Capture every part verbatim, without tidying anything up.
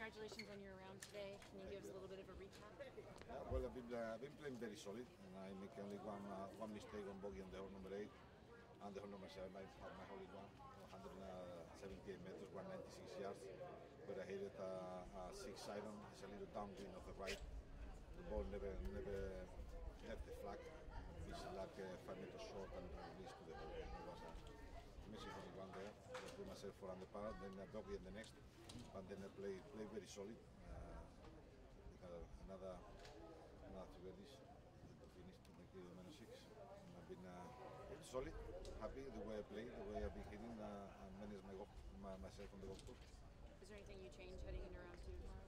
congratulations on your round today. Can you give us a little bit of a recap? Yeah, well, I've been, uh, I've been playing very solid, and I make only one uh, one mistake on bogey on the hole number eight, and the hole number seven I had my hole in one, one hundred seventy-eight meters, one hundred ninety-six yards, but I hit it uh, a six iron. It's a little downwind of the right. The ball never never left the flag. It's like uh, five meters short and released to the hole. It was a missing only one there. I put myself for under par, then a bogey in the next, but then I play play very solid. Uh, we had another another three birdies to finish to make it minus six. And I've been uh, solid, happy the way I play, the way I've been hitting, uh, and manage my, golf, my myself on the golf course. Is there anything you change heading into round two tomorrow?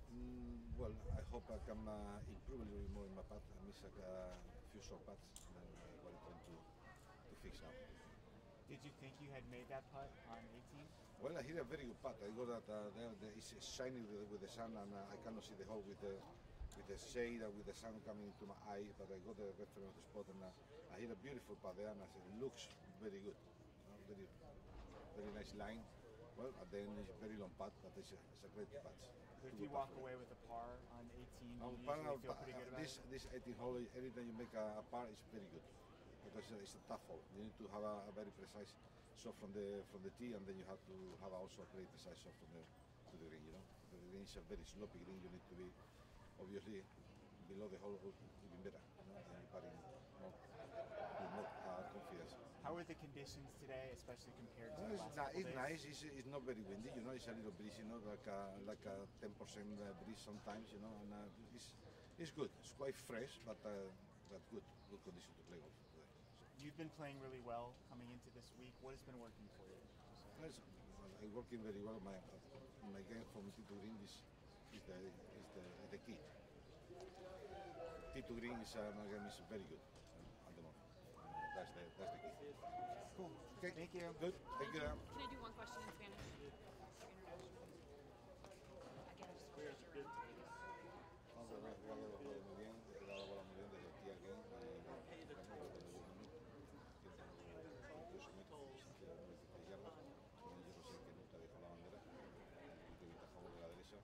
Mm, well, I hope I can uh, improve a little bit more in my putt. I miss like, a few short putts, and then uh, what I'm trying to, to fix now. Did you think you had made that putt on eighteen? Well, I hit a very good putt. I got that uh, there, there, it's shiny with, with the sun, and uh, I cannot see the hole with the with the shade and with the sun coming into my eye. But I got the reference of the spot, and uh, I hit a beautiful putt there, and I said, it looks very good, you know, very very nice line. Well, at the end it's a very long putt, but it's a, it's a great putt. If you walk away with a par on eighteen, on you par, usually feel pretty good about this, it? This eighteen hole, every time you make a, a par, it's very good. Because it's a tough hole. You need to have a, a very precise shot from the from the tee, and then you have to have also a very precise shot from the to the green. You know, the green is a very sloppy green. You need to be obviously below the hole, even better. You know, and putting more with more uh, confidence. How are the conditions today, especially compared to No, the it's, last na couple it's days? nice. It's, it's not very windy. You know, it's a little breezy. You know, like a, like a ten percent breeze sometimes. You know, and uh, it's it's good. It's quite fresh, but uh, but good good condition to play golf. You've been playing really well coming into this week. What has been working for you? Yes, I'm working very well. My my game from tee to green is is the is the, is the key. Tee to green is uh, my game is very good uh, at the moment. Uh, that's the that's the key. Cool. Okay. Thank you. Good. Thank you. Can I do one question in Spanish? For international. Again, just what was your round today? Vamos a ver, he jugado los juegos muy bien, he dado la bola muy bien desde el tee again y bueno, desde los diez minutos. veintiocho metros, distancia de veintitrés yardas. Yo no sé que nunca dejó la bandera, y que evita a favor de la derecha.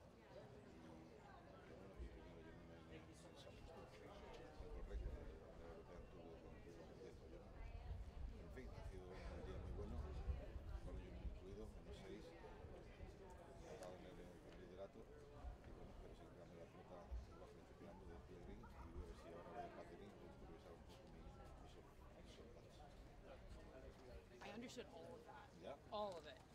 Y bueno, y primero yo no me he pensado en correcto, la europea tuvo con diez yo. En fin, ha sido un día muy bueno, con ellos muy incluido, menos seis, he estado en el, el liderato. Y bueno, pero si cambia la flota, igual que estoy tirando del pie green y voy a ver si ahora voy al patín, voy a improvisar un poco mi, mi sol, mi sol patch. I understood all of that. Yeah. All of it.